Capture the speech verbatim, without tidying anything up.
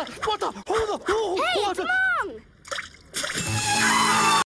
What the? Who the? Who? Hey, what it's the? Mom!